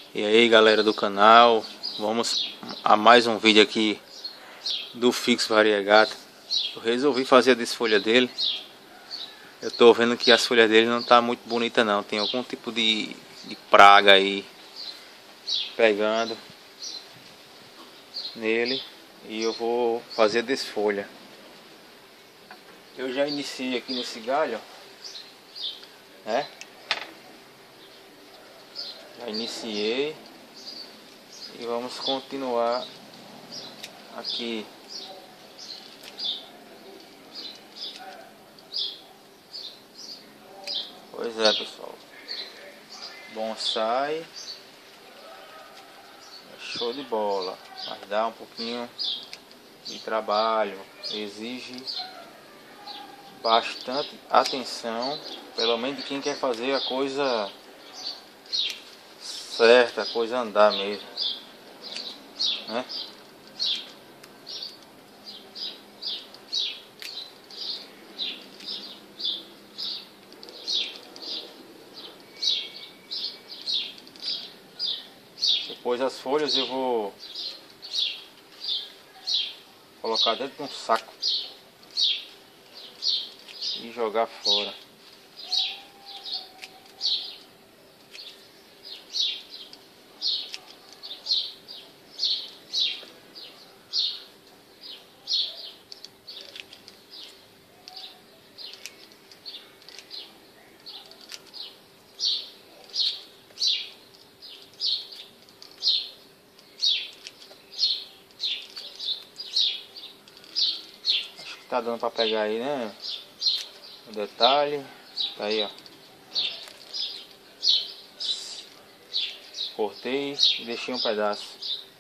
E aí galera do canal, vamos a mais um vídeo aqui do Fix Variegata. Eu resolvi fazer a desfolha dele. Eu tô vendo que as folhas dele não tá muito bonita não, tem algum tipo de praga aí pegando nele e eu vou fazer a desfolha. Eu já iniciei aqui nesse galho, né? Já iniciei e vamos continuar aqui. Pois é, pessoal, bonsai show de bola, mas dá um pouquinho de trabalho, exige bastante atenção, pelo menos de quem quer fazer a coisa certa, a coisa andar mesmo, né? Depois as folhas eu vou colocar dentro de um saco e jogar fora. Acho que tá dando para pegar aí, né? O detalhe tá aí, ó. Cortei e deixei um pedaço.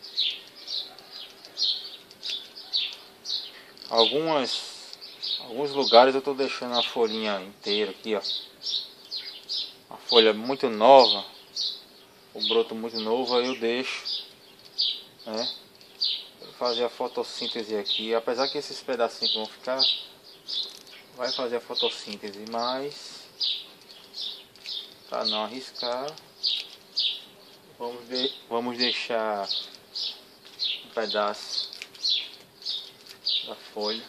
Alguns lugares eu tô deixando a folhinha inteira aqui, ó. A folha muito nova, o broto muito novo, aí eu deixo, né? Vou fazer a fotossíntese aqui, apesar que esses pedacinhos que vão ficar, vai fazer a fotossíntese, mas para não arriscar, vamos deixar um pedaço da folha.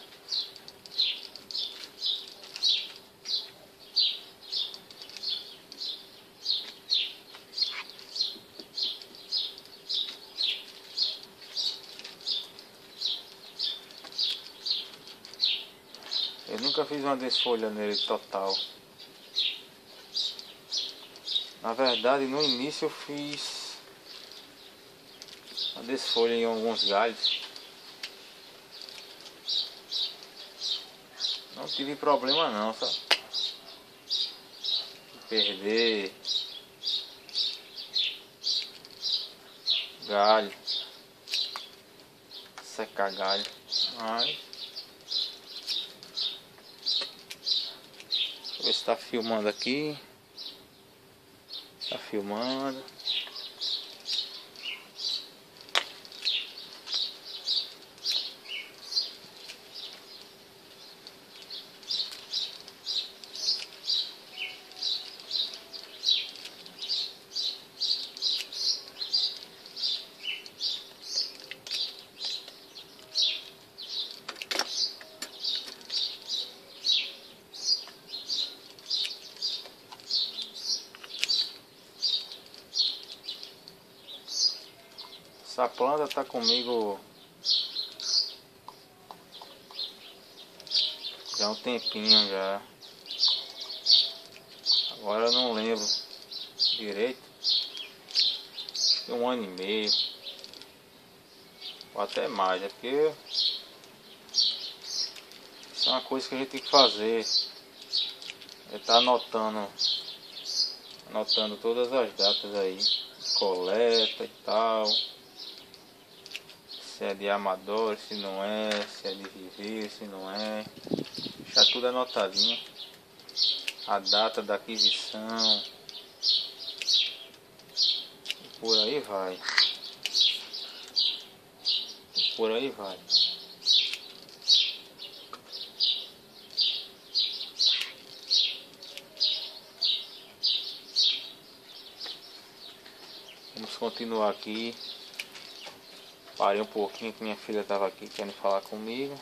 Eu nunca fiz uma desfolha nele total. Na verdade, no início eu fiz a desfolha em alguns galhos. Não tive problema não, sabe? Perder galho, secar galho, mas deixa eu ver se tá filmando aqui. Tá filmando. Essa planta tá comigo já há um tempinho já. Agora eu não lembro direito. Acho que 1 ano e meio. Ou até mais, é porque isso é uma coisa que a gente tem que fazer. É tá anotando todas as datas aí, coleta e tal. Se é de amador, se não é, se é de viver, se não é. Deixar tudo anotadinho. A data da aquisição. E por aí vai. E por aí vai. Vamos continuar aqui. Parei um pouquinho que minha filha estava aqui querendo falar comigo.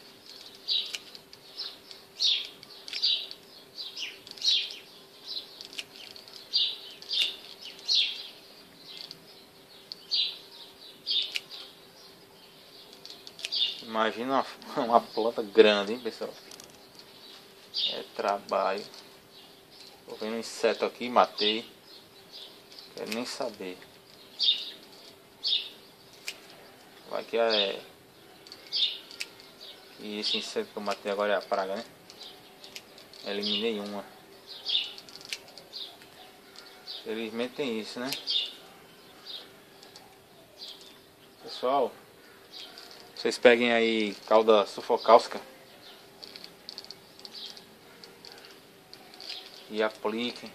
Imagina uma planta grande, hein, pessoal? É trabalho. Tô vendo um inseto aqui, matei. Quero nem saber. Vai que e esse inseto que eu matei agora é a praga, né? Eliminei uma. Felizmente tem isso, né? Pessoal, vocês peguem aí cauda sufocáustica e apliquem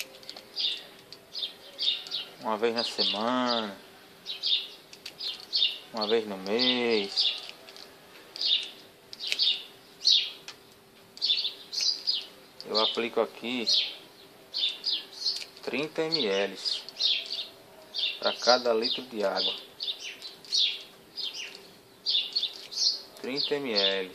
uma vez na semana, uma vez no mês. Eu aplico aqui 30 ml para cada litro de água. 30 ml.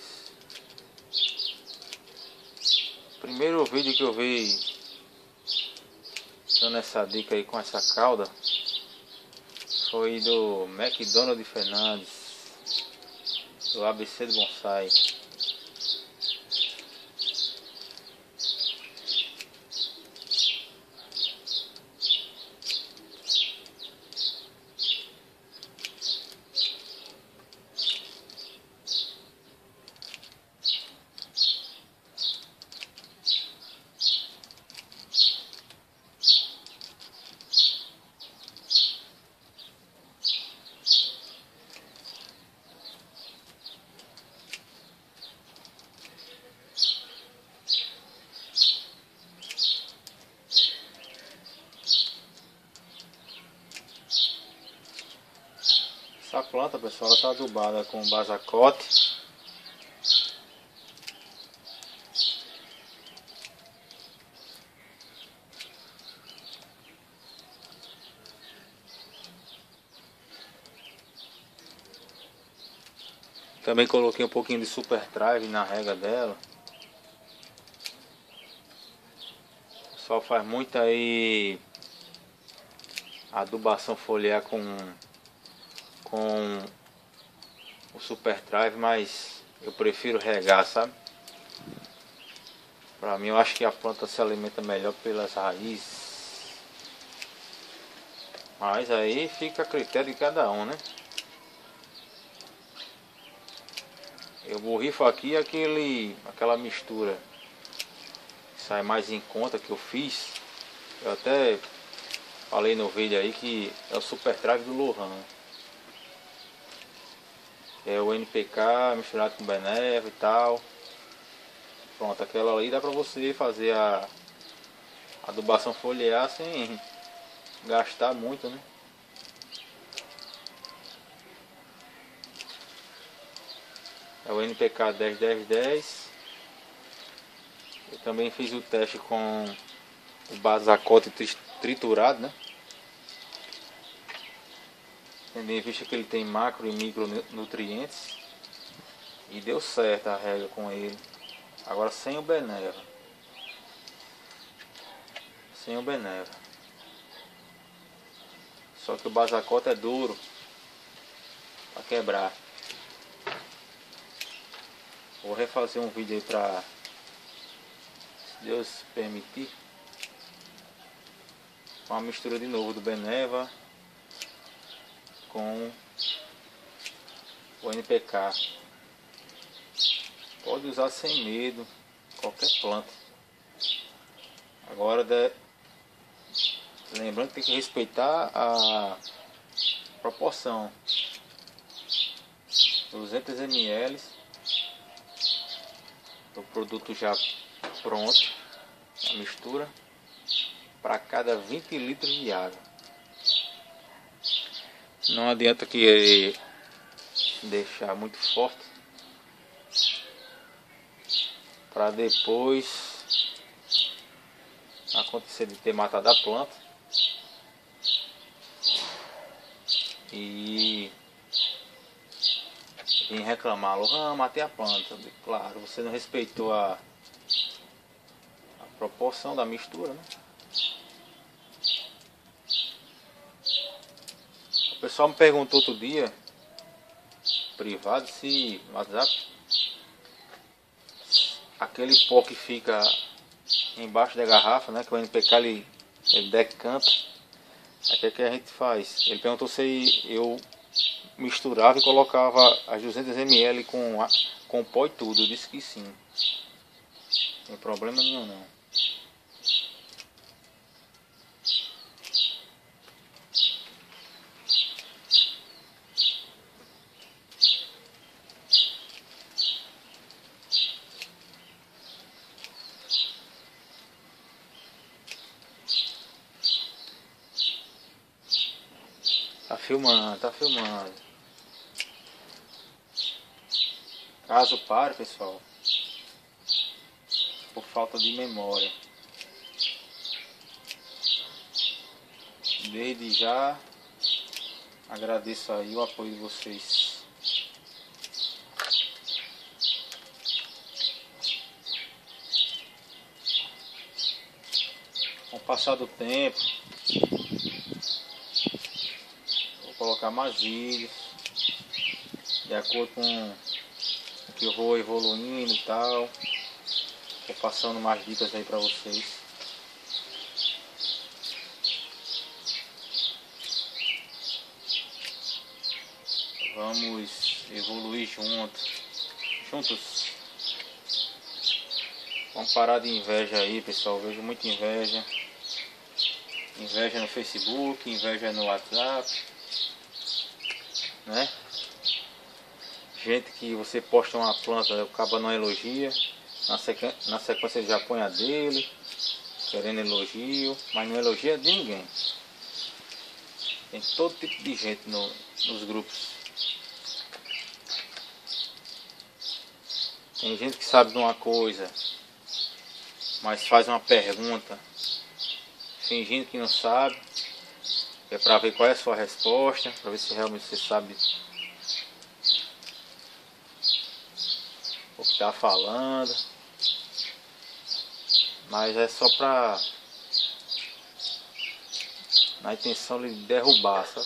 Primeiro vídeo que eu vi dando essa dica aí com essa cauda foi do McDonald Fernandes, do ABC do Bonsai. Essa planta, pessoal, está adubada com basacote. Também coloquei um pouquinho de Super Thrive na rega dela. O pessoal faz muito aí adubação foliar com o Super Thrive, mas eu prefiro regar, sabe? Pra mim, eu acho que a planta se alimenta melhor pelas raízes. Mas aí fica a critério de cada um, né? Eu borrifo aqui aquela mistura que sai mais em conta que eu fiz. Eu até falei no vídeo aí que é o Super Thrive do Lohan. É o NPK misturado com Beneva e tal. Pronto, aquela ali dá pra você fazer a adubação foliar sem gastar muito, né? É o NPK 10-10-10. Eu também fiz o teste com o basacote triturado, né? Tendo em vista que ele tem macro e micronutrientes. E deu certo a regra com ele. Agora sem o Beneva. Sem o Beneva. Só que o basacote é duro para quebrar. Vou refazer um vídeo aí pra, se Deus permitir, uma mistura de novo do Beneva com o NPK. Pode usar sem medo, qualquer planta. Agora, lembrando que tem que respeitar a proporção. 200 ml do produto já pronto, a mistura, para cada 20 litros de água. Não adianta que deixar muito forte para depois acontecer de ter matado a planta e vem reclamar, matei a planta. Claro, você não respeitou a proporção da mistura, né? O pessoal me perguntou outro dia, privado, se no WhatsApp, aquele pó que fica embaixo da garrafa, né, que o NPK ele decanta, aí o que a gente faz? Ele perguntou se eu misturava e colocava as 200 ml com pó e tudo. Eu disse que sim, não tem problema nenhum não. Tá filmando, tá filmando. Caso pare, pessoal, por falta de memória, desde já agradeço aí o apoio de vocês. Com o passar do tempo, vou colocar mais vídeos de acordo com o que eu vou evoluindo e tal. Vou passando mais dicas aí para vocês. Vamos evoluir juntos. Vamos parar de inveja aí, pessoal. Eu vejo muita inveja. Inveja no Facebook, inveja no WhatsApp, né? Gente que você posta uma planta, o cabo não elogia. Na sequência ele já põe a dele, querendo elogio, mas não elogia de ninguém. Tem todo tipo de gente nos grupos. Tem gente que sabe de uma coisa, mas faz uma pergunta fingindo que não sabe, é para ver qual é a sua resposta, para ver se realmente você sabe o que está falando. Mas é só na intenção de derrubar, sabe?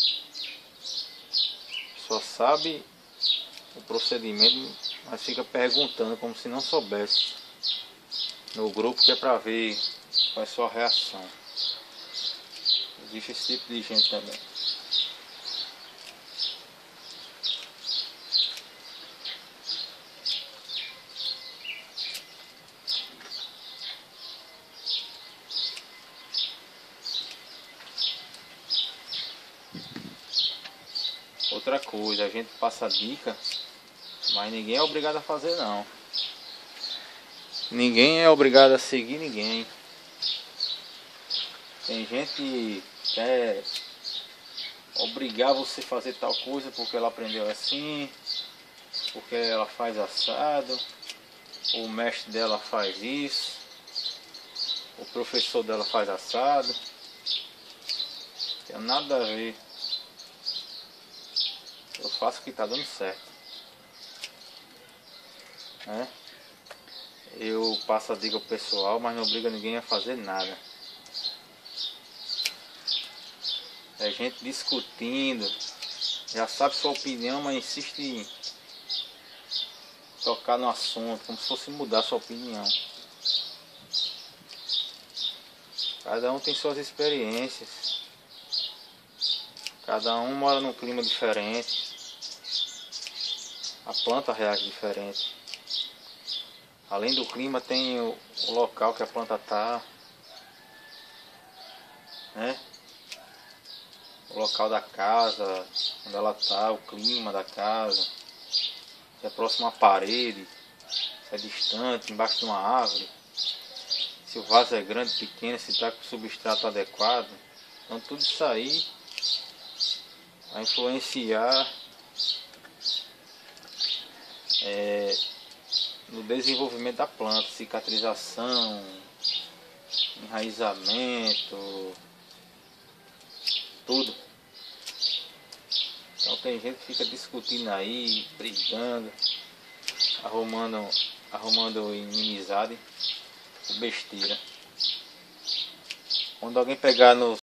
Só sabe o procedimento, mas fica perguntando como se não soubesse no grupo, que é para ver qual é a sua reação. Existe esse tipo de gente também. Outra coisa, a gente passa dica, mas ninguém é obrigado a fazer não. Ninguém é obrigado a seguir ninguém. Tem gente que quer obrigar você a fazer tal coisa porque ela aprendeu assim, porque ela faz assado, o mestre dela faz isso, o professor dela faz assado. Não tem nada a ver. Eu faço o que está dando certo, né? Eu passo a dica ao pessoal, mas não obrigo ninguém a fazer nada. É gente discutindo, já sabe sua opinião, mas insiste em tocar no assunto, como se fosse mudar sua opinião. Cada um tem suas experiências, cada um mora num clima diferente, a planta reage diferente. Além do clima, tem o local que a planta está, né? O local da casa, onde ela está, o clima da casa, se é próximo à parede, se é distante, embaixo de uma árvore, se o vaso é grande, pequeno, se está com o substrato adequado. Então tudo isso aí vai influenciar no desenvolvimento da planta, cicatrização, enraizamento, tudo. tem gente que fica discutindo aí, brigando, arrumando inimizade, besteira. Quando alguém pegar